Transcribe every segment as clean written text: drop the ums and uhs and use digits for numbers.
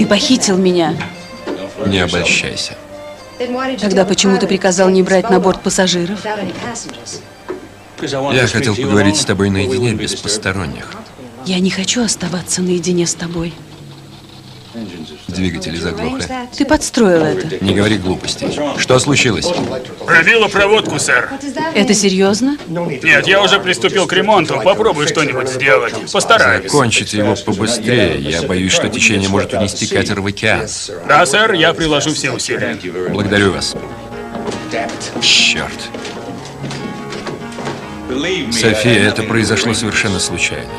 похитил меня. Не обольщайся. Тогда почему ты приказал не брать на борт пассажиров? Я хотел поговорить с тобой наедине, без посторонних. Я не хочу оставаться наедине с тобой. Двигатели заглохли. Ты подстроил это. Не говори глупостей. Что случилось? Пробила проводку, сэр. Это серьезно? Нет, я уже приступил к ремонту. Попробуй что-нибудь сделать. Постараюсь. Закончите его побыстрее. Я боюсь, что течение может унести катер в океан. Да, сэр, я приложу все усилия. Благодарю вас. Черт. София, это произошло совершенно случайно.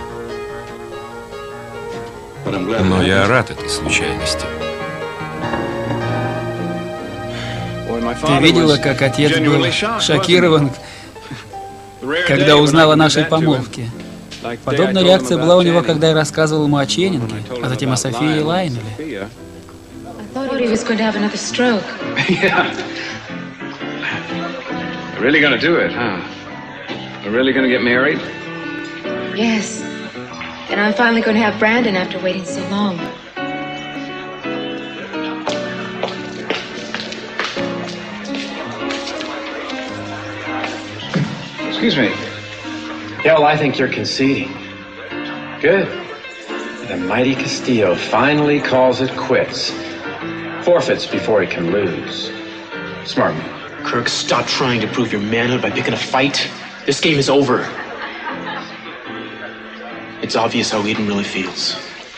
Но я рад этой случайности. Ты видела, как отец был шокирован, когда узнал о нашей помолвке? Подобная реакция была у него, когда я рассказывал ему о Ченнинге, а затем о Софии и Лайнеле. Yes. And I'm finally going to have Brandon after waiting so long. Excuse me. Yeah, well, I think you're conceding. Good. The mighty Castillo finally calls it quits. Forfeits before he can lose. Smart move. Kirk, stop trying to prove your manhood by picking a fight. This game is over. It's obvious how Eden really feels.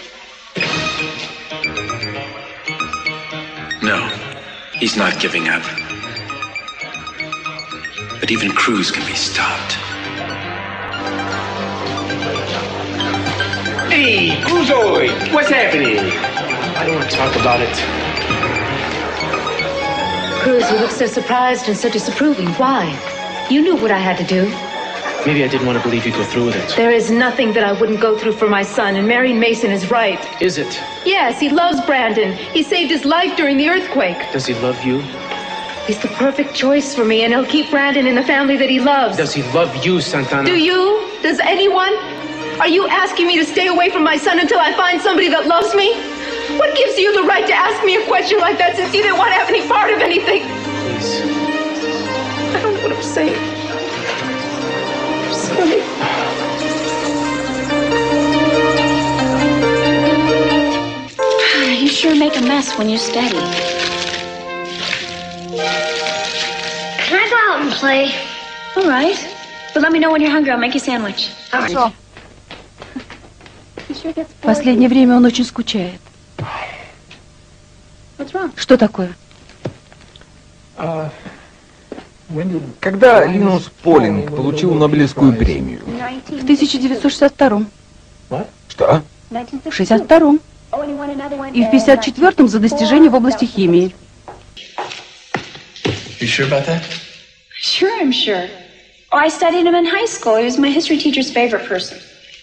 No, he's not giving up. But even Cruz can be stopped. Hey, Cruzoid! What's happening? I don't want to talk about it. Cruz, you look so surprised and so disapproving. Why? You knew what I had to do. Maybe I didn't want to believe you'd go through with it. There is nothing that I wouldn't go through for my son, and Marion Mason is right. Is it? Yes, he loves Brandon. He saved his life during the earthquake. Does he love you? He's the perfect choice for me, and he'll keep Brandon in the family that he loves. Does he love you, Santana? Do you? Does anyone? Are you asking me to stay away from my son until I find somebody that loves me? What gives you the right to ask me a question like that since you didn't want to have any part of anything? Please. I don't know what I'm saying. I'm sorry. You sure make a mess when you study. Can I go out and play? All right. But let me know when you're hungry. I'll make you a sandwich. Хорошо. В последнее время он очень скучает. Что такое? Когда Линус Полинг получил Нобелевскую премию? В 1962-м. Что? В 62-м. И в 54-м за достижения в области химии. You sure about that? Sure, I'm sure. Oh, I studied him in high school. He was my history teacher's favorite person.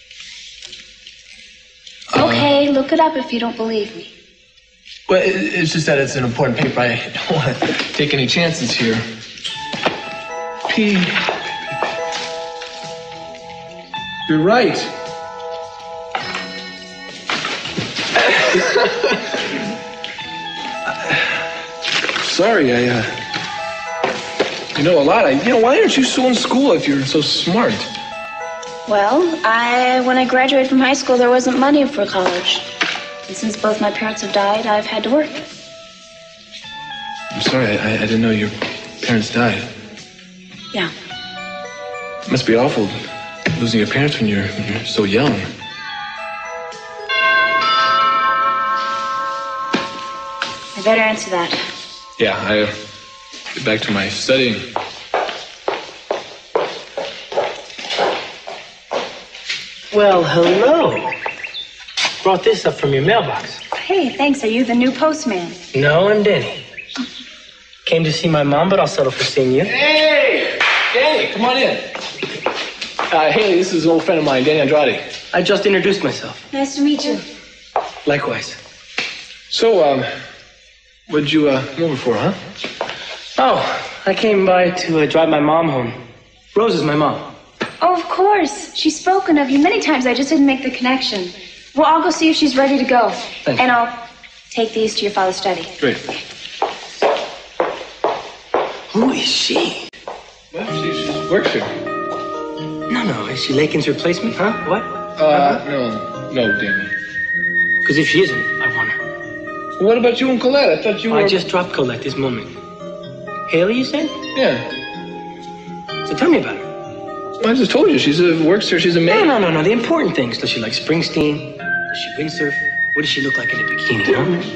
Okay, look it up if you don't believe me. Well, it's just that it's an important paper. I don't want to take any chances here. P. You're right. Sorry, you know a lot. Why aren't you still in school if you're so smart? Well, when I graduated from high school, there wasn't money for college. And since both my parents have died, I've had to work. I'm sorry, I didn't know your parents died. Yeah. It must be awful losing your parents when you're so young. I better answer that. Yeah, I get back to my studying. Well, hello. Brought this up from your mailbox. Hey, thanks. Are you the new postman? No, I'm Danny. Came to see my mom, but I'll settle for seeing you. Hey! Danny, come on in. Haley, this is an old friend of mine, Danny Andrade. I just introduced myself. Nice to meet you. Likewise. So, what'd you come over for, huh? Oh, I came by to drive my mom home. Rose is my mom. Oh, of course. She's spoken of you many times. I just didn't make the connection. Well, I'll go see if she's ready to go. Thank you. And I'll Take these to your father's study. Great. Who is she? Well, she works here. No. Is she Lakin's replacement, huh? What? No, Danny. Because if she isn't, I want her. What about you and Colette? I thought you were... I just dropped Colette this moment. Haley, you said? Yeah. So tell me about her. I just told you, works here, she's a maid. No. The important things. Does she like Springsteen? Does she windsurf? What does she look like in a bikini, huh?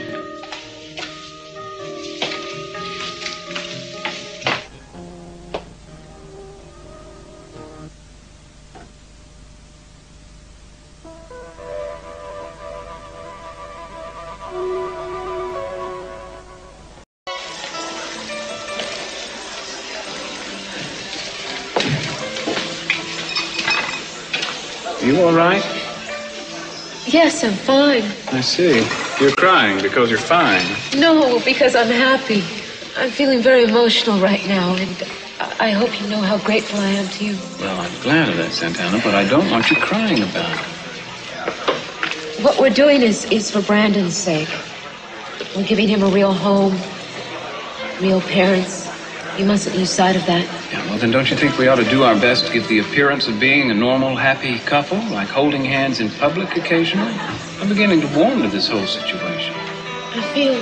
You all right? Yes, I'm fine. I see. You're crying because you're fine. No, because I'm happy. I'm feeling very emotional right now, and I hope you know how grateful I am to you. Well, I'm glad of that, Santana, but I don't want you crying about it. What we're doing is for Brandon's sake. We're giving him a real home, real parents. You mustn't lose sight of that. Yeah, well, then don't you think we ought to do our best to give the appearance of being a normal, happy couple, like holding hands in public occasionally? I'm beginning to warm to this whole situation. I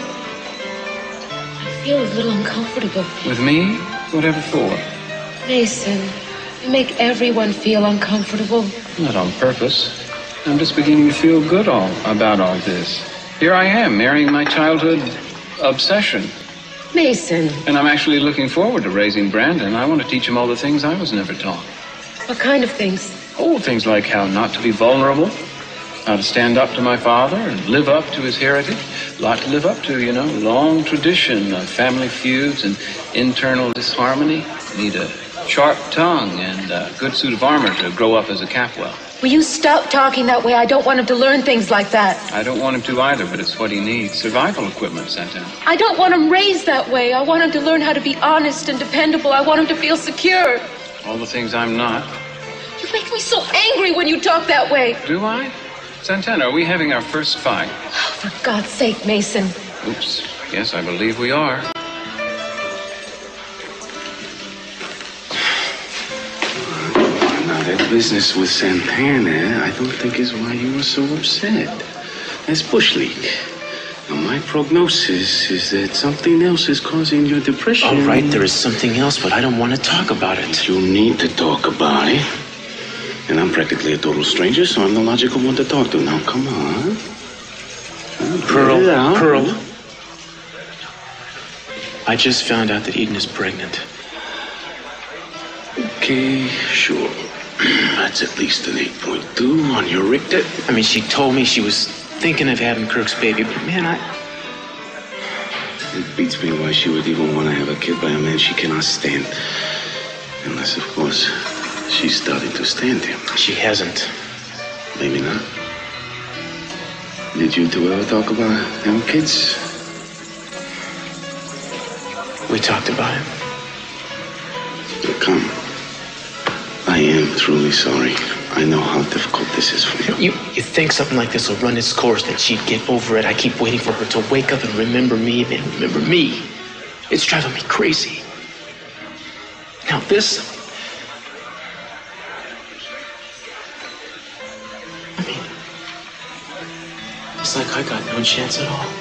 feel a little uncomfortable. With me? Whatever for? Mason, you make everyone feel uncomfortable. Not on purpose. I'm just beginning to feel good about all this. Here I am, marrying my childhood obsession. Mason. And I'm actually looking forward to raising Brandon. I want to teach him all the things I was never taught. What kind of things? Oh, things like how not to be vulnerable, how to stand up to my father and live up to his heritage. A lot to live up to, you know. Long tradition of family feuds and internal disharmony. Need a sharp tongue and a good suit of armor to grow up as a Capwell. Will you stop talking that way? I don't want him to learn things like that. I don't want him to either, but it's what he needs. Survival equipment, Santana. I don't want him raised that way. I want him to learn how to be honest and dependable. I want him to feel secure. All the things I'm not. You make me so angry when you talk that way. Do I? Santana, are we having our first fight? Oh, for God's sake, Mason. Oops. Yes, I believe we are. Now, that business with Santana, I don't think is why you were so upset. That's bush league. Now, my prognosis is that something else is causing your depression. All right, there is something else, but I don't want to talk about it. You need to talk about it. And I'm practically a total stranger, so I'm the logical one to talk to. Now, come on. Pearl. I just found out that Eden is pregnant. Okay, sure. That's at least an 8.2 on your Richter. I mean, she told me she was thinking of having Kirk's baby, but man, It beats me why she would even want to have a kid by a man she cannot stand. Unless, of course, she's starting to stand him. She hasn't. Maybe not. Did you two ever talk about having kids? We talked about it. Come. I am truly sorry. I know how difficult this is for you. You think something like this will run its course, that she'd get over it. I keep waiting for her to wake up and remember me, and then remember me. It's driving me crazy. Now this... I mean, it's like I got no chance at all.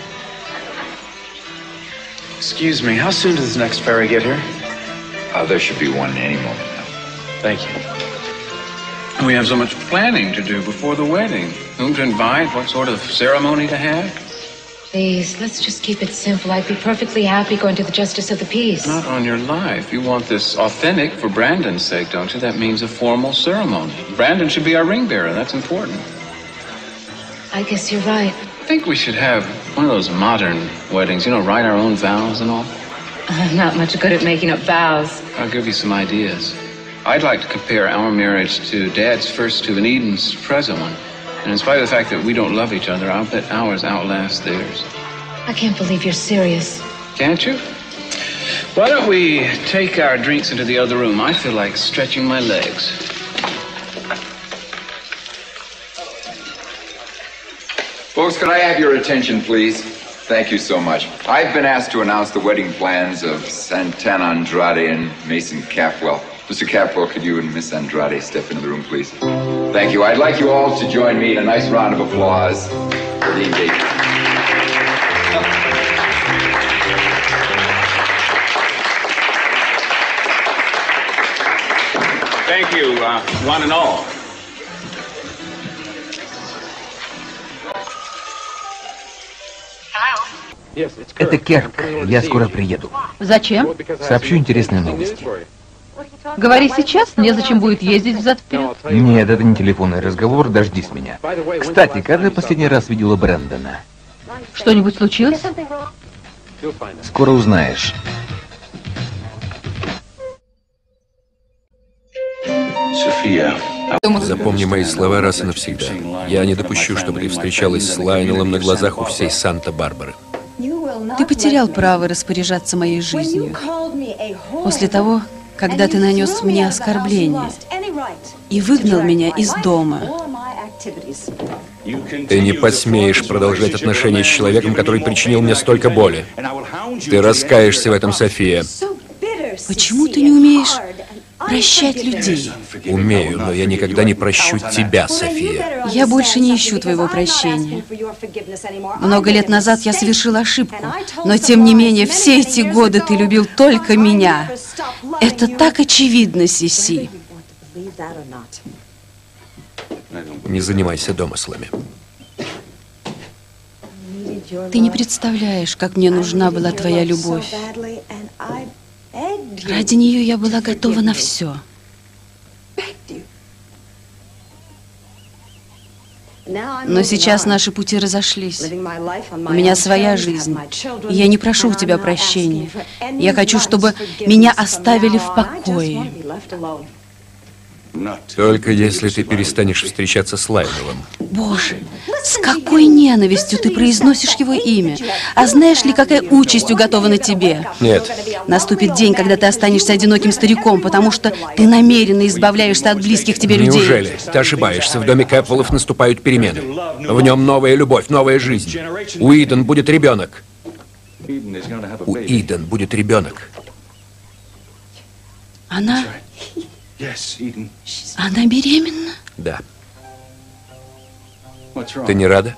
Excuse me, how soon does this next ferry get here? There should be one any moment now. Thank you. We have so much planning to do before the wedding. Whom to invite, what sort of ceremony to have. Please, let's just keep it simple. I'd be perfectly happy going to the Justice of the Peace. Not on your life. You want this authentic for Brandon's sake, don't you? That means a formal ceremony. Brandon should be our ring bearer. That's important. I guess you're right. I think we should have one of those modern weddings, you know, write our own vows and all. I'm not much good at making up vows. I'll give you some ideas. I'd like to compare our marriage to Dad's first to and Eden's present one. And in spite of the fact that we don't love each other, I'll bet ours outlast theirs. I can't believe you're serious. Can't you? Why don't we take our drinks into the other room? I feel like stretching my legs. Folks, could I have your attention, please? Thank you so much. I've been asked to announce the wedding plans of Santana Andrade and Mason Capwell. Mr. Capwell, could you and Miss Andrade step into the room, please? Thank you. I'd like you all to join me in a nice round of applause for the engagement. Thank you, one and all. Это Керк. Я скоро приеду. Зачем? Сообщу интересные новости. Говори сейчас, незачем будет ездить взад-вперед. Нет, это не телефонный разговор, дождись меня. Кстати, когда последний раз видела Брэндона? Что-нибудь случилось? Скоро узнаешь. София. Запомни мои слова раз и навсегда. Я не допущу, чтобы ты встречалась с Лайонелом на глазах у всей Санта-Барбары. Ты потерял право распоряжаться моей жизнью. После того, когда ты нанес мне оскорбление и выгнал меня из дома. Ты не посмеешь продолжать отношения с человеком, который причинил мне столько боли. Ты раскаешься в этом, София. Почему ты не умеешь прощать людей? Умею, но я никогда не прощу тебя, София. Я больше не ищу твоего прощения. Много лет назад я совершила ошибку, но тем не менее все эти годы ты любил только меня. Это так очевидно, Сиси. Не занимайся домыслами. Ты не представляешь, как мне нужна была твоя любовь. Ради нее я была готова на все. Но сейчас наши пути разошлись. У меня своя жизнь. И я не прошу у тебя прощения. Я хочу, чтобы меня оставили в покое. Только если ты перестанешь встречаться с Лайонелом. Боже, с какой ненавистью ты произносишь его имя. А знаешь ли, какая участь уготована тебе? Нет. Наступит день, когда ты останешься одиноким стариком, потому что ты намеренно избавляешься от близких тебе людей. Неужели? Ты ошибаешься. В доме Кэпвеллов наступают перемены. В нем новая любовь, новая жизнь. У Иден будет ребенок. У Иден будет ребенок. Она беременна? Да. Ты не рада?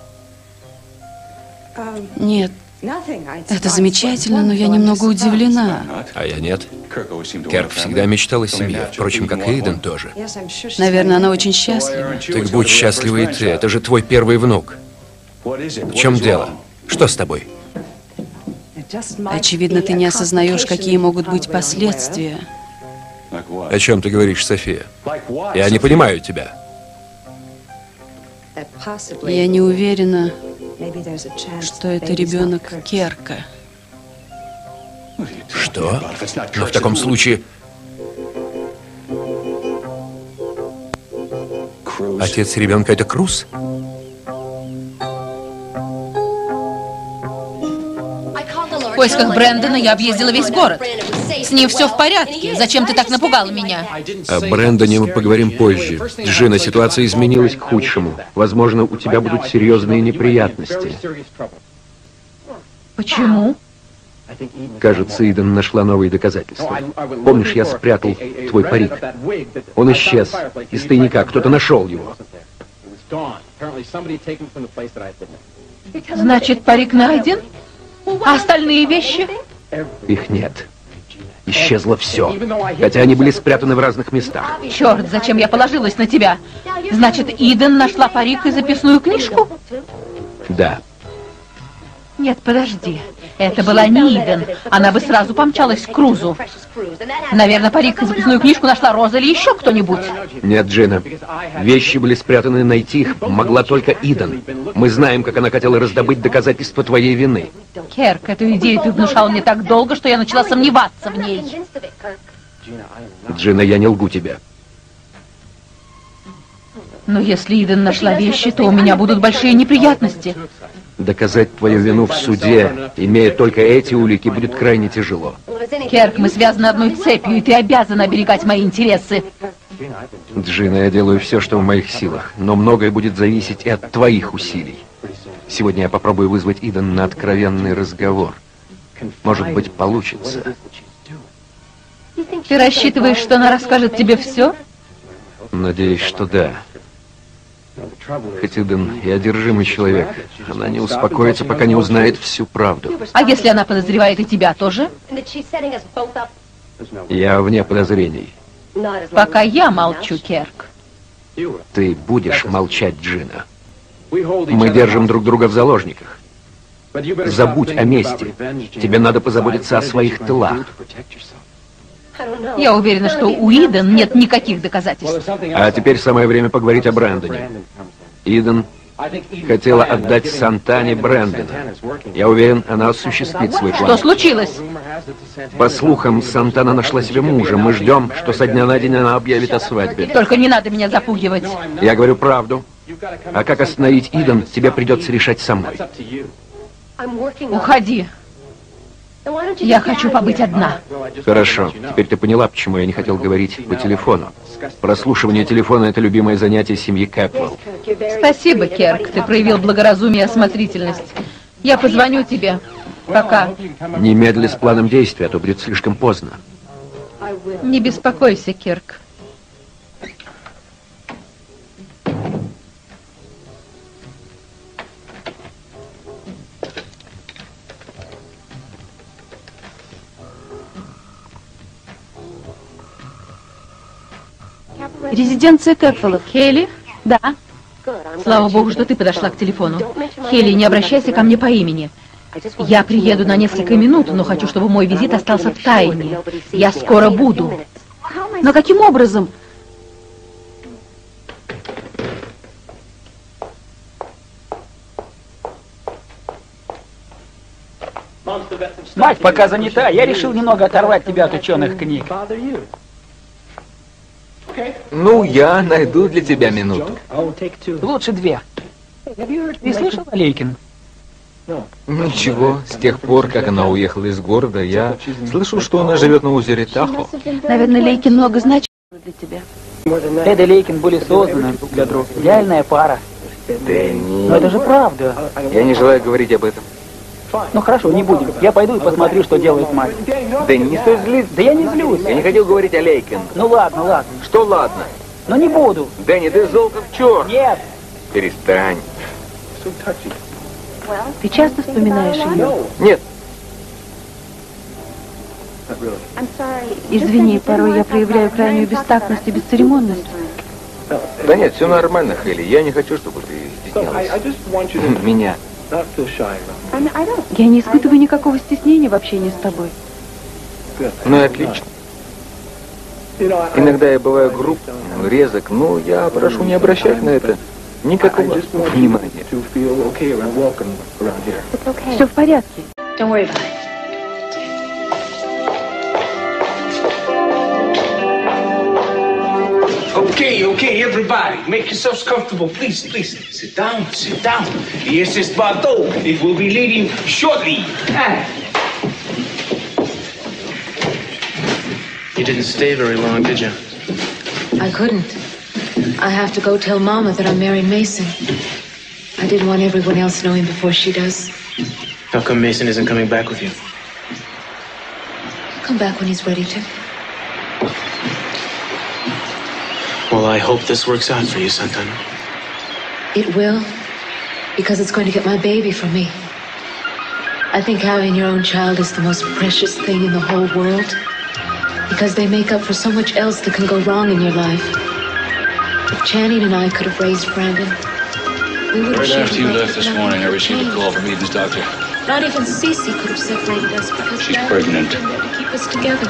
Нет. Это замечательно, но я немного удивлена. А я нет. Керк всегда мечтал о семье, впрочем, как и Иден тоже. Наверное, она очень счастлива. Так будь счастлива и ты, это же твой первый внук. В чем дело? Что с тобой? Очевидно, ты не осознаешь, какие могут быть последствия. О чем ты говоришь, София? Я не понимаю тебя. Я не уверена, что это ребенок Керка. Что? Но в таком случае... Отец ребенка — это Круз? В поисках Брэндона я объездила весь город. С ним все в порядке. Зачем ты так напугала меня? О Брэндоне мы поговорим позже. Джина, ситуация изменилась к худшему. Возможно, у тебя будут серьезные неприятности. Почему? Кажется, Иден нашла новые доказательства. Помнишь, я спрятал твой парик? Он исчез из тайника. Кто-то нашел его. Значит, парик найден? А остальные вещи? Их нет. Исчезло все. Хотя они были спрятаны в разных местах. Черт, зачем я положилась на тебя? Значит, Иден нашла парик и записную книжку? Да. Нет, подожди. Это была не Иден. Она бы сразу помчалась к Крузу. Наверное, парик и записную книжку нашла Роза или еще кто-нибудь. Нет, Джина. Вещи были спрятаны, найти их могла только Иден. Мы знаем, как она хотела раздобыть доказательства твоей вины. Керк, эту идею ты внушал мне так долго, что я начала сомневаться в ней. Джина, я не лгу тебе. Но если Иден нашла вещи, то у меня будут большие неприятности. Доказать твою вину в суде, имея только эти улики, будет крайне тяжело. Керк, мы связаны одной цепью, и ты обязан оберегать мои интересы. Джина, я делаю все, что в моих силах, но многое будет зависеть и от твоих усилий. Сегодня я попробую вызвать Иден на откровенный разговор. Может быть, получится. Ты рассчитываешь, что она расскажет тебе все? Надеюсь, что да. Хоть Иден и одержимый человек, она не успокоится, пока не узнает всю правду. А если она подозревает и тебя тоже? Я вне подозрений. Пока я молчу, Керк. Ты будешь молчать, Джина. Мы держим друг друга в заложниках. Забудь о мести. Тебе надо позаботиться о своих тылах. Я уверена, что у Иден нет никаких доказательств. А теперь самое время поговорить о Брэндоне. Иден хотела отдать Сантане Брэндона. Я уверен, она осуществит свой план. Что случилось? По слухам, Сантана нашла себе мужа. Мы ждем, что со дня на день она объявит о свадьбе. Только не надо меня запугивать. Я говорю правду. А как остановить Иден, тебе придется решать самой. Уходи. Я хочу побыть одна. Хорошо. Теперь ты поняла, почему я не хотел говорить по телефону. Прослушивание телефона — это любимое занятие семьи Кэпвелл. Спасибо, Керк. Ты проявил благоразумие и осмотрительность. Я позвоню тебе. Пока. Немедли с планом действия, а то будет слишком поздно. Не беспокойся, Керк. Резиденция Кэпвеллов. Хейли? Да. Слава богу, что ты подошла к телефону. Хейли, не обращайся ко мне по имени. Я приеду на несколько минут, но хочу, чтобы мой визит остался в тайне. Я скоро буду. Но каким образом? Мать пока занята, я решил немного оторвать тебя от ученых книг. Ну, я найду для тебя минуту. Лучше 2. Ты слышал о Лейкин? Ничего, с тех пор, как она уехала из города, я слышал, что она живет на озере Тахо. Наверное, Лейкин много значит для тебя. Эд и Лейкин были созданы друг для друга. Идеальная пара. Дэнни. Но это же правда. Я не желаю говорить об этом. Ну хорошо, не будем. Я пойду и посмотрю, что делает мать. Дэнни, не стоит злиться. Да я не злюсь. Я не хотел говорить о Лейкин. Ну ладно, ладно. Что ладно? Но не буду. Дэнни, ты зол как черт. Нет. Перестань. Ты часто вспоминаешь ее? Нет. Извини, порой я проявляю крайнюю бестактность и бесцеремонность. Да нет, все нормально, Хейли. Я не хочу, чтобы ты стеснялась. Меня. Я не испытываю никакого стеснения в общении с тобой. Ну и отлично. Иногда я бываю груб, резок, но я прошу не обращать на это никакого внимания. Все в порядке. Don't worry about it. Okay, everybody, make yourselves comfortable. Please, sit down, sit down. Yes, it's Bordeaux. It will be leaving shortly. You didn't stay very long, did you? I couldn't. I have to go tell Mama that I'm marrying Mason. I didn't want everyone else knowing before she does. How come Mason isn't coming back with you? He'll come back when he's ready to. Well, I hope this works out for you, Santana. It will, because it's going to get my baby from me. I think having your own child is the most precious thing in the whole world, because they make up for so much else that can go wrong in your life. If Channing and I could have raised Brandon, we would have Right shared after you life left this without morning, I received a pain. call from Eden's doctor. Not even Cece could have separated us because She's Dad pregnant. didn't let to keep us together.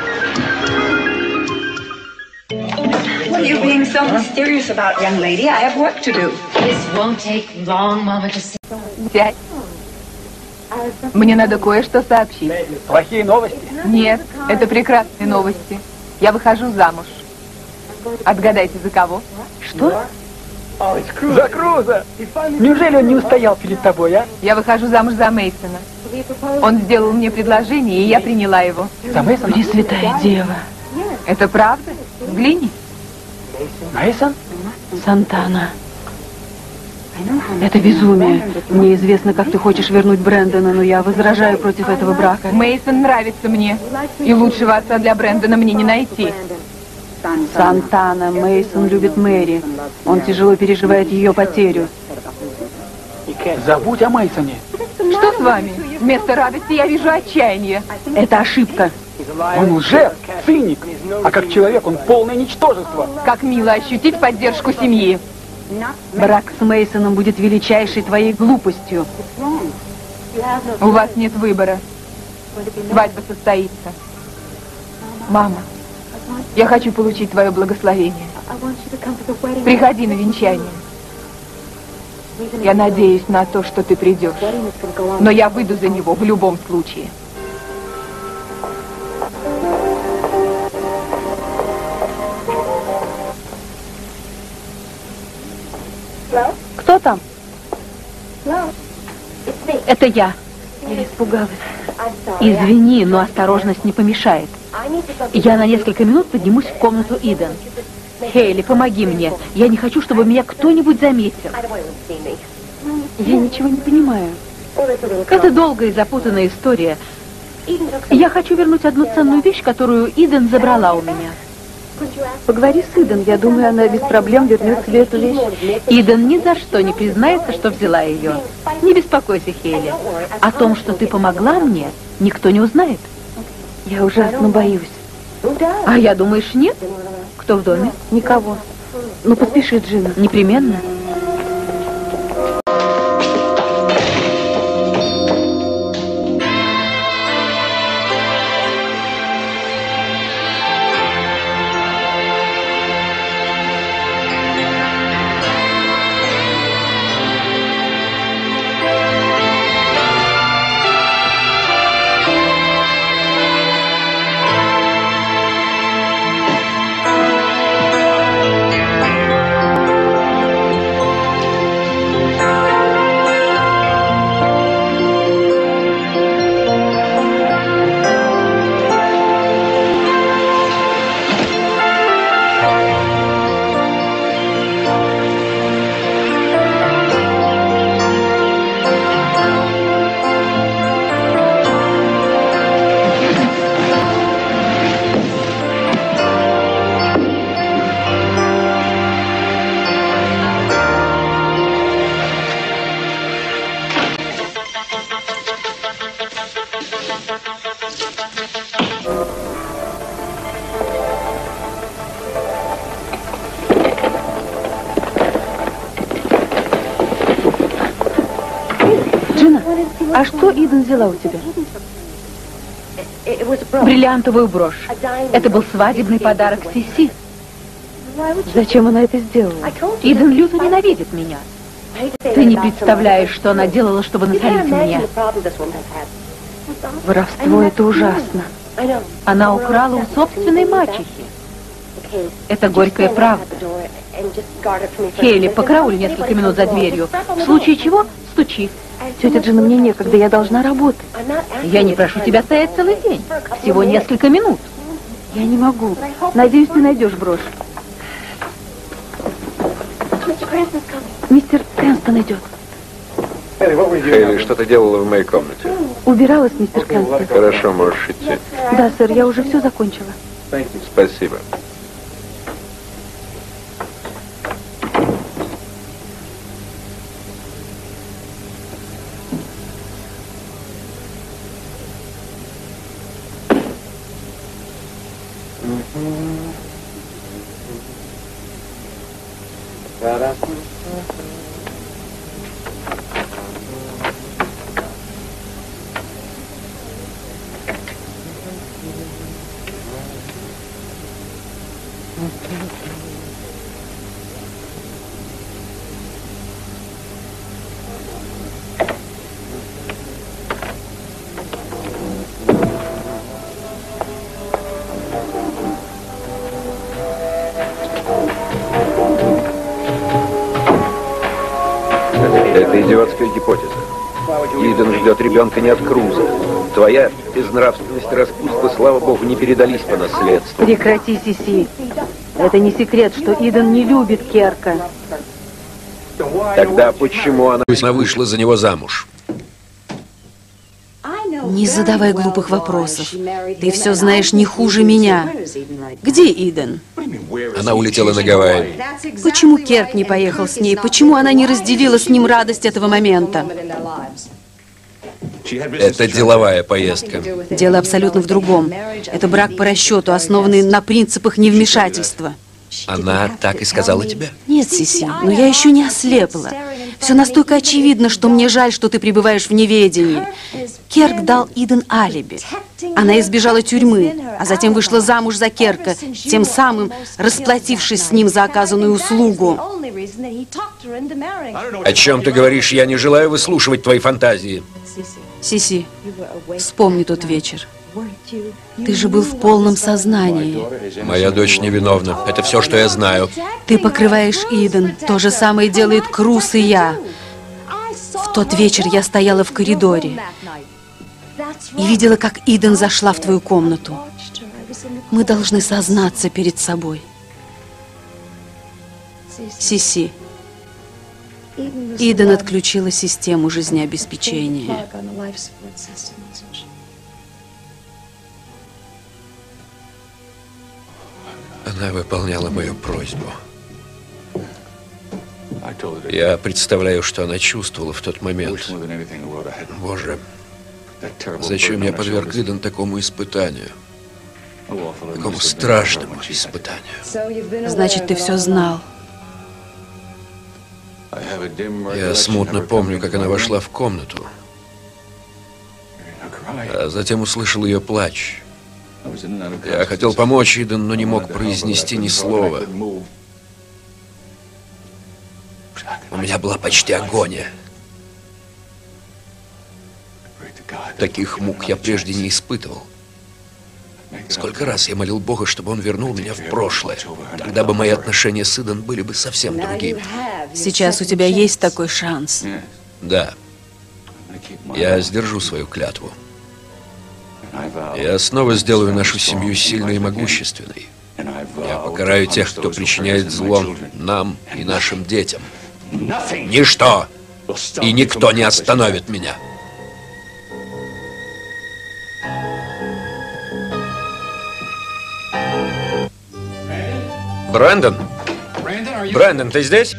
What are you being so mysterious about, young lady? I have work to do. This won't take long, Mama, to say. Дядь, мне надо кое-что сообщить. Плохие новости? Нет, это прекрасные новости. Я выхожу замуж. Отгадайте, за кого? Что? За Круза! Неужели он не устоял перед тобой, а? Я выхожу замуж за Мейсона. Он сделал мне предложение, и я приняла его. За Мейсона? Пресвятая Дева. Это правда? Взгляни. Мейсон? Сантана. Это безумие. Мне известно, как ты хочешь вернуть Брэндона, но я возражаю против этого брака. Мейсон нравится мне. И лучшего отца для Брэндона мне не найти. Сантана, Мейсон любит Мэри. Он тяжело переживает ее потерю. Забудь о Мейсоне. Что с вами? Вместо радости я вижу отчаяние. Это ошибка. Он лжец, циник, а как человек он полное ничтожество. Как мило ощутить поддержку семьи. Брак с Мейсоном будет величайшей твоей глупостью. У вас нет выбора. Свадьба состоится. Мама, я хочу получить твое благословение. Приходи на венчание. Я надеюсь на то, что ты придешь. Но я выйду за него в любом случае. Кто там? Это я. Я испугалась. Извини, но осторожность не помешает. Я на несколько минут поднимусь в комнату Иден. Хейли, помоги мне. Я не хочу, чтобы меня кто-нибудь заметил. Я ничего не понимаю. Это долгая и запутанная история. Я хочу вернуть одну ценную вещь, которую Иден забрала у меня. Поговори с Иден. Я думаю, она без проблем вернет тебе эту вещь. Иден ни за что не признается, что взяла ее. Не беспокойся, Хейли. О том, что ты помогла мне, никто не узнает. Я ужасно боюсь. А я, думаешь, нет? Кто в доме? Никого. Ну, поспеши, Джина. Непременно. А что Иден взяла у тебя? Бриллиантовую брошь. Это был свадебный подарок Сиси. Зачем она это сделала? Иден люто ненавидит меня. Ты не представляешь, что она делала, чтобы насолить мне. Воровство — это ужасно. Она украла у собственной мачехи. Это горькая правда. Хейли, покарауль несколько минут за дверью. В случае чего, стучи. Тетя Джина, мне некогда, я должна работать. Я не прошу тебя стоять целый день. Всего несколько минут. Я не могу. Надеюсь, ты найдешь брошь. Мистер Крэнстон идет. Хейли, что ты делала в моей комнате? Убиралась, мистер Крэнстон. Хорошо, можешь идти. Да, сэр, я уже все закончила. Спасибо. Это идиотская гипотеза. Иден ждет ребенка не от Круза. Твоя безнравственность и распутство, слава богу, не передались по наследству. Прекрати, Сиси. Это не секрет, что Иден не любит Керка. Тогда почему она вышла за него замуж? Не задавай глупых вопросов. Ты все знаешь не хуже меня. Где Иден? Она улетела на Гавайи. Почему Керк не поехал с ней? Почему она не разделила с ним радость этого момента? Это деловая поездка. Дело абсолютно в другом. Это брак по расчету, основанный на принципах невмешательства. Она так и сказала тебе? Нет, Сиси, но я еще не ослепла. Все настолько очевидно, что мне жаль, что ты пребываешь в неведении. Керк дал Иден алиби. Она избежала тюрьмы, а затем вышла замуж за Керка, тем самым расплатившись с ним за оказанную услугу. О чем ты говоришь? Я не желаю выслушивать твои фантазии. Сиси, вспомни тот вечер. Ты же был в полном сознании. Моя дочь невиновна. Это все, что я знаю. Ты покрываешь Иден. То же самое делает Круз и я. В тот вечер я стояла в коридоре и видела, как Иден зашла в твою комнату. Мы должны сознаться перед собой. Сиси, Иден отключила систему жизнеобеспечения. Она выполняла мою просьбу. Я представляю, что она чувствовала в тот момент. Боже, зачем я подверг Иден такому испытанию? Такому страшному испытанию. Значит, ты все знал. Я смутно помню, как она вошла в комнату, а затем услышал ее плач. Я хотел помочь Иден, но не мог произнести ни слова. У меня была почти агония. Таких мук я прежде не испытывал. Сколько раз я молил Бога, чтобы он вернул меня в прошлое. Тогда бы мои отношения с Иден были бы совсем другими. Сейчас у тебя есть такой шанс. Да. Я сдержу свою клятву. Я снова сделаю нашу семью сильной и могущественной. Я покараю тех, кто причиняет зло нам и нашим детям. Ничто и никто не остановит меня. Брэндон? Брэндон, ты здесь?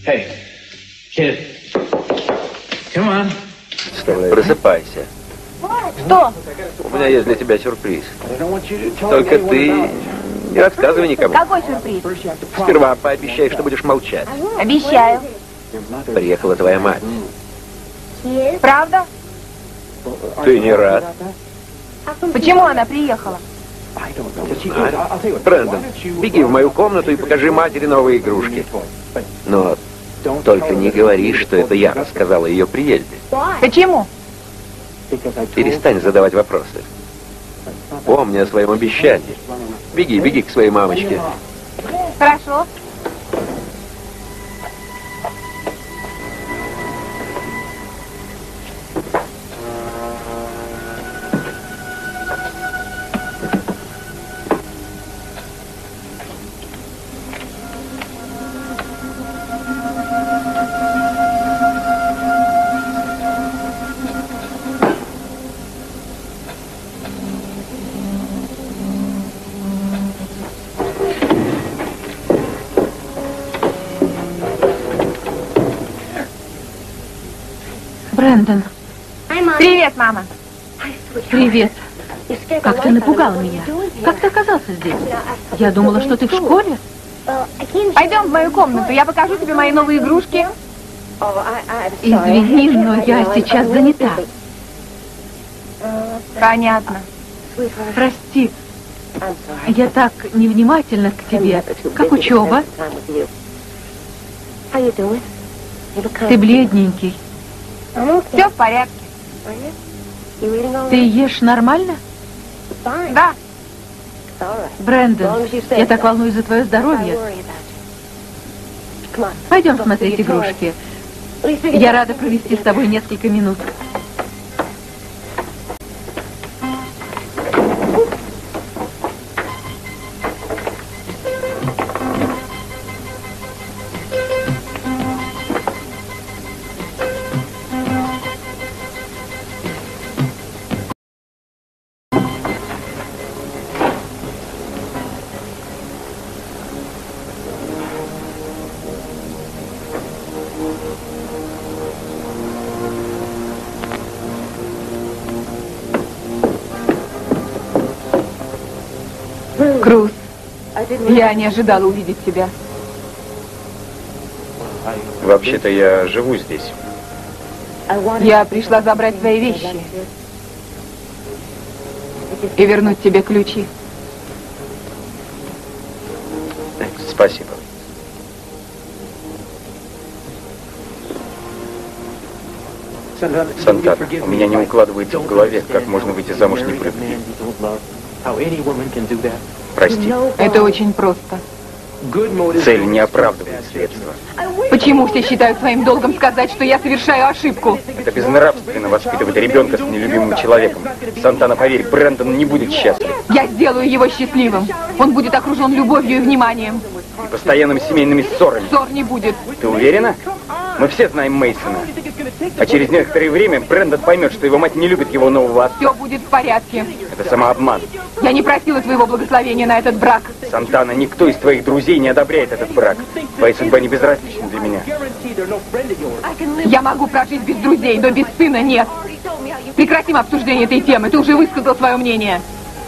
Просыпайся. Что? У меня есть для тебя сюрприз. Только ты не рассказывай никому. Какой сюрприз? Сперва пообещай, что будешь молчать. Обещаю. Приехала твоя мать. Правда? Ты не рад? Почему она приехала? Брэндон, беги в мою комнату и покажи матери новые игрушки. Но только не говори, что это я рассказал о ее приезде. Почему? Перестань задавать вопросы. Помни о своем обещании. Беги, беги к своей мамочке. Хорошо. Брэндон. Привет, мама. Привет. Как ты напугал меня? Как ты оказался здесь? Я думала, что ты в школе. Пойдем в мою комнату, я покажу тебе мои новые игрушки. Извини, но я сейчас занята. Понятно. Прости. Я так невнимательна к тебе. Как учеба? Ты бледненький. Все в порядке. Ты ешь нормально? Да. Брэндон, я так волнуюсь за твое здоровье. Пойдем смотреть игрушки. Я рада провести с тобой несколько минут. Круз, я не ожидала увидеть тебя. Вообще-то я живу здесь. Я пришла забрать твои вещи и вернуть тебе ключи. Спасибо. Сантана, у меня не укладывается в голове, как можно выйти замуж не по любви. Прости. Это очень просто. Цель не оправдывает средства. Почему все считают своим долгом сказать, что я совершаю ошибку? Это безнравственно воспитывать ребенка с нелюбимым человеком. Сантана, поверь, Брэндон не будет счастлив. Я сделаю его счастливым. Он будет окружен любовью и вниманием. И постоянными семейными ссорами. Ссор не будет. Ты уверена? Мы все знаем Мейсона. А через некоторое время Брэндон поймет, что его мать не любит его нового отца. Все будет в порядке. Это самообман. Я не просила твоего благословения на этот брак. Сантана, никто из твоих друзей не одобряет этот брак. Твоя судьба не безразлична для меня. Я могу прожить без друзей, но без сына нет. Прекратим обсуждение этой темы. Ты уже высказал свое мнение.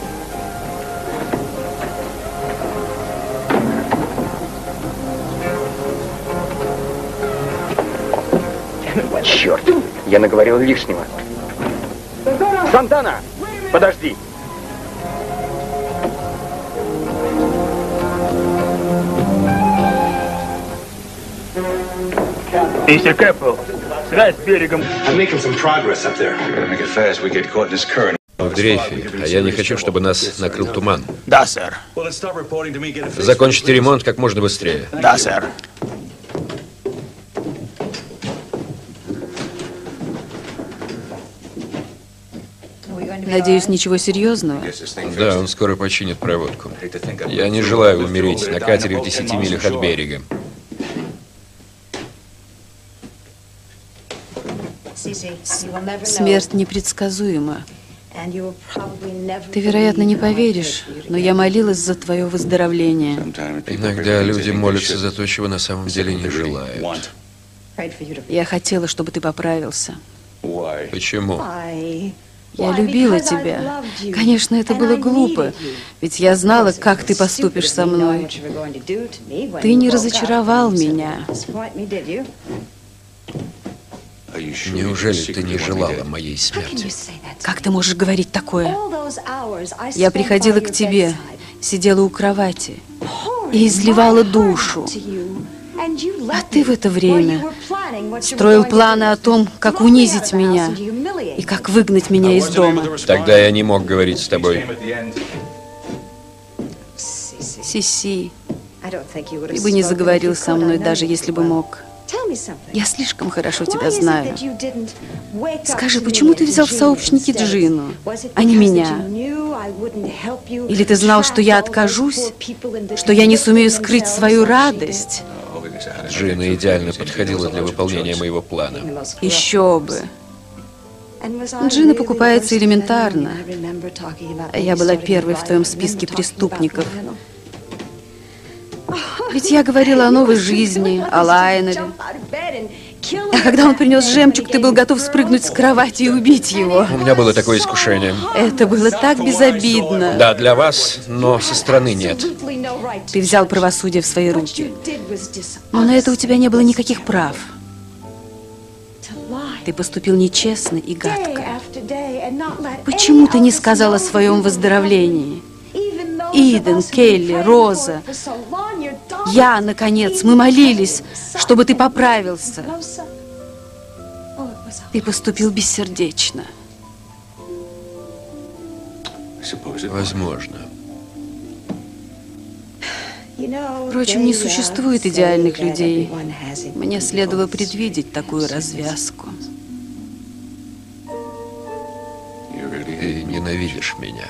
Черт, я наговорил лишнего. Сантана, подожди. Мистер Кэпвелл, связь с берегом. В дрейфе, а я не хочу, чтобы нас накрыл туман. Да, сэр. Закончите ремонт как можно быстрее. Да, сэр. Надеюсь, ничего серьезного? Да, он скоро починит проводку. Я не желаю умереть на катере в 10 милях от берега. Смерть непредсказуема. Ты, вероятно, не поверишь, но я молилась за твое выздоровление. Иногда люди молятся за то, чего на самом деле не желают. Я хотела, чтобы ты поправился. Почему? Я любила тебя. Конечно, это было глупо, ведь я знала, как ты поступишь со мной. Ты не разочаровал меня. Неужели ты не желала моей смерти? Как ты можешь говорить такое? Я приходила к тебе, сидела у кровати и изливала душу. А ты в это время строил планы о том, как унизить меня и как выгнать меня из дома. Тогда я не мог говорить с тобой. Сиси, ты бы не заговорил со мной, даже если бы мог. Я слишком хорошо тебя знаю. Скажи, почему ты взял в сообщники Джину, а не меня? Или ты знал, что я откажусь, что я не сумею скрыть свою радость? Джина идеально подходила для выполнения моего плана. Еще бы. Джина покупается элементарно. А я была первой в твоем списке преступников. Ведь я говорила о новой жизни, о Лайонеле. А когда он принес жемчуг, ты был готов спрыгнуть с кровати и убить его. У меня было такое искушение. Это было так безобидно. Да, для вас, но со стороны нет. Ты взял правосудие в свои руки. Но на это у тебя не было никаких прав. Ты поступил нечестно и гадко. Почему ты не сказал о своем выздоровлении? Иден, Келли, Роза. Я, наконец, мы молились, чтобы ты поправился. Ты поступил бессердечно. Возможно. Впрочем, не существует идеальных людей. Мне следовало предвидеть такую развязку. Ты ненавидишь меня.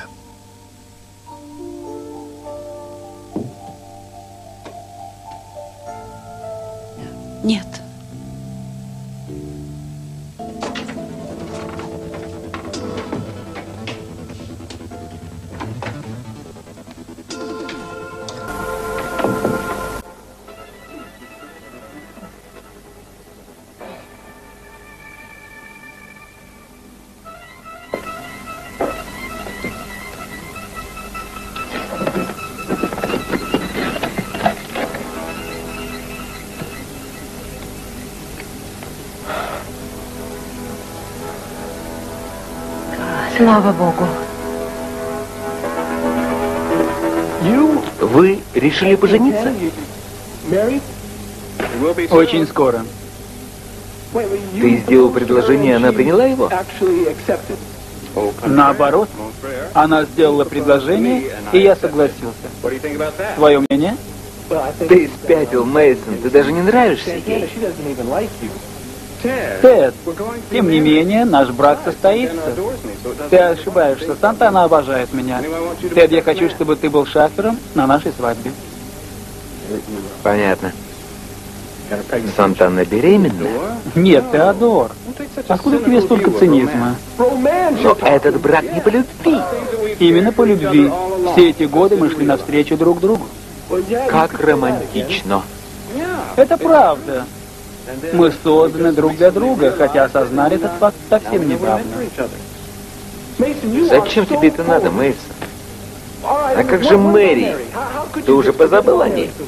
Нет. Слава Богу. Вы решили пожениться? Очень скоро. Ты сделал предложение, она приняла его? Наоборот, она сделала предложение, и я согласился. Твое мнение? Ты спятил, Мейсон. Ты даже не нравишься ей. Тед, тем не менее, наш брак состоится. Ты ошибаешься. Сантана обожает меня. Тед, я хочу, чтобы ты был шафером на нашей свадьбе. Понятно. Сантана беременна? Нет, Теодор. Откуда в тебе столько цинизма? Но этот брак не по любви. Именно по любви. Все эти годы мы шли навстречу друг другу. Как романтично. Это правда. Мы созданы друг для друга, хотя осознали этот факт совсем недавно. Зачем тебе это надо, Мейсон? А как же Мэри? Ты уже позабыл о ней?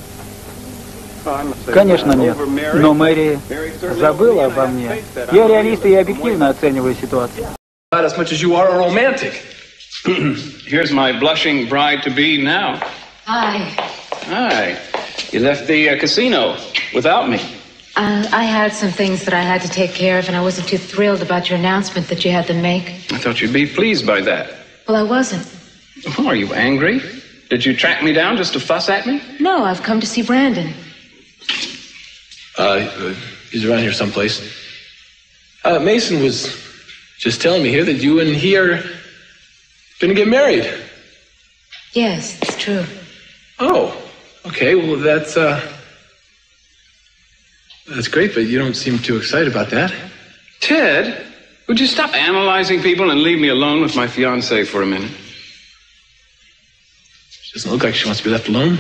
Конечно, нет. Но Мэри забыла обо мне. Я реалист и объективно оцениваю ситуацию. As much as you are a romantic. Here's my blushing bride-to-be now. Hi. Hi. You left the casino without me. I had some things that I had to take care of, and I wasn't too thrilled about your announcement that you had them make. I thought you'd be pleased by that. Well, I wasn't. Oh, are you angry? Did you track me down just to fuss at me? No, I've come to see Brandon. He's around here someplace. Mason was just telling me here that you and he are gonna get married. Yes, it's true. Oh, okay. Well, that's great, but you don't seem too excited about that. Ted, would you stop analyzing people and leave me alone with my fiancée for a minute? She doesn't look like she wants to be left alone.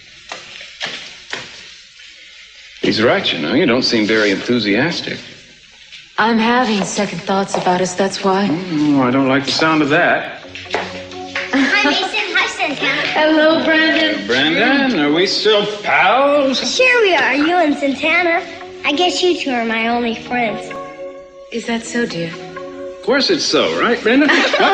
He's right, you know. You don't seem very enthusiastic. I'm having second thoughts about us, that's why. Oh, I don't like the sound of that. Hi, Mason. Hi, Santana. Hello, Brandon. Brandon, are we still pals? Sure we are. You and Santana. I guess you two are my only friends. Is that so, dear? Of course it's so, right, Brandon?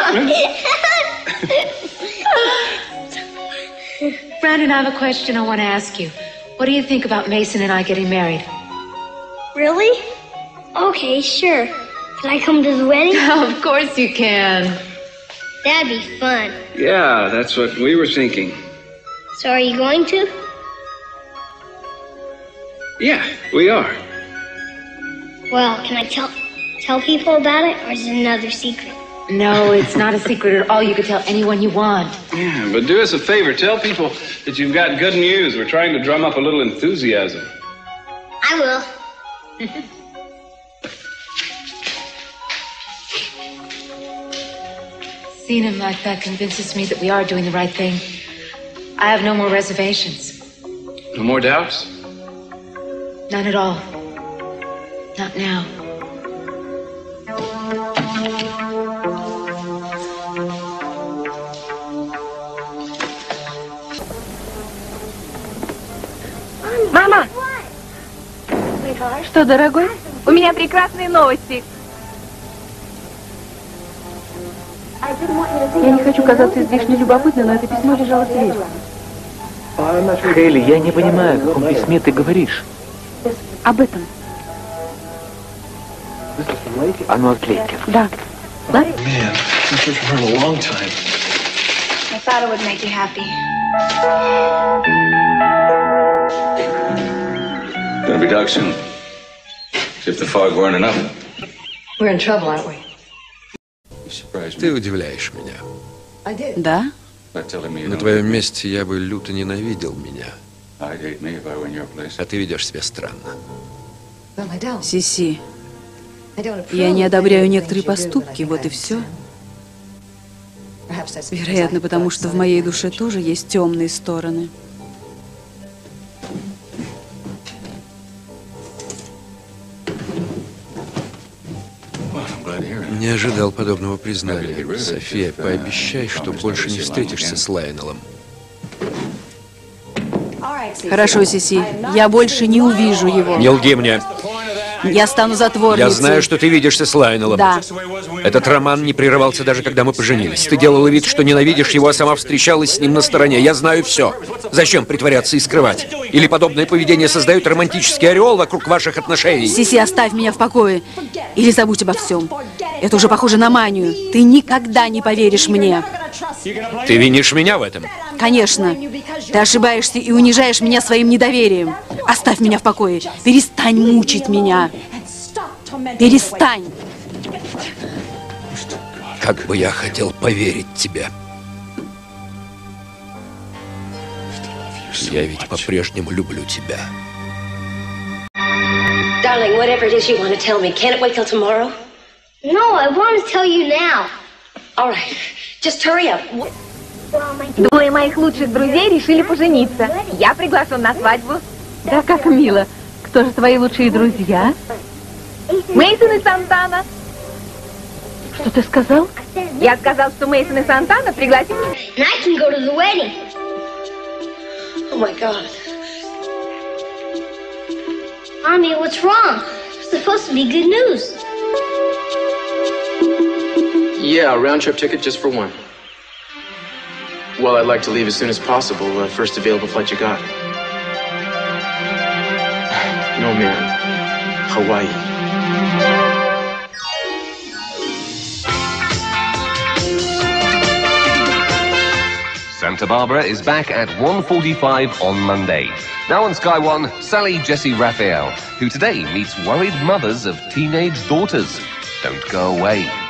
Brandon, I have a question I want to ask you. What do you think about Mason and I getting married? Really? Okay, sure. Can I come to the wedding? Of course you can. That'd be fun. Yeah, that's what we were thinking. So are you going to? Yeah, we are. Well, can I tell people about it, or is it another secret? No, it's not a secret at all. You can tell anyone you want. Yeah, but do us a favor. Tell people that you've got good news. We're trying to drum up a little enthusiasm. I will. Seeing him like that convinces me that we are doing the right thing. I have no more reservations. No more doubts? None at all. Not now. Мама! Что, дорогой? У меня прекрасные новости. Я не хочу казаться излишне любопытной, но это письмо лежало здесь. Хейли, я не понимаю, о каком письме ты говоришь. Об этом. Оно от Лейкер. Да. Да? Man, I've heard from her in a long time. I thought it would make you happy. Gonna be dark soon. As if the fog weren't enough. We're in trouble, aren't we? Ты удивляешь меня. Да? На твоем месте я бы люто ненавидел меня. А ты ведешь себя странно. Сиси, я не одобряю некоторые поступки, вот и все. Вероятно, потому что в моей душе тоже есть темные стороны. Не ожидал подобного признания. София, пообещай, что больше не встретишься с Лайонеллом. Хорошо, Сиси, я больше не увижу его. Не лги мне. Я стану затворницей. Я знаю, что ты видишься с Лайонелом. Да. Этот роман не прерывался даже когда мы поженились. Ты делала вид, что ненавидишь его, а сама встречалась с ним на стороне. Я знаю все. Зачем притворяться и скрывать? Или подобное поведение создает романтический ореол вокруг ваших отношений? Сиси, оставь меня в покое. Или забудь обо всем. Это уже похоже на манию. Ты никогда не поверишь мне. Ты винишь меня в этом? Конечно. Ты ошибаешься и унижаешь меня своим недоверием. Оставь меня в покое. Перестань мучить меня. Перестань. Как бы я хотел поверить тебе. Я ведь по-прежнему люблю тебя. Darling, whatever it is you want to tell me, can't it wait till tomorrow? No, I want to tell you now. All right, just hurry up. Двое моих лучших друзей решили пожениться. Я приглашен на свадьбу. Да, как мило. Кто же твои лучшие друзья? Мейсон и Сантана. Что ты сказал? Я сказал, что Мейсон и Сантана пригласили. And I can go to the wedding. Oh my God. Mommy, what's wrong? It's supposed to be good news. Yeah, a round trip ticket just for one. Well, I'd like to leave as soon as possible. First available flight you got. No, man. Hawaii. Santa Barbara is back at 1:45 on Monday. Now on Sky One, Sally Jesse Raphael, who today meets worried mothers of teenage daughters. Don't go away.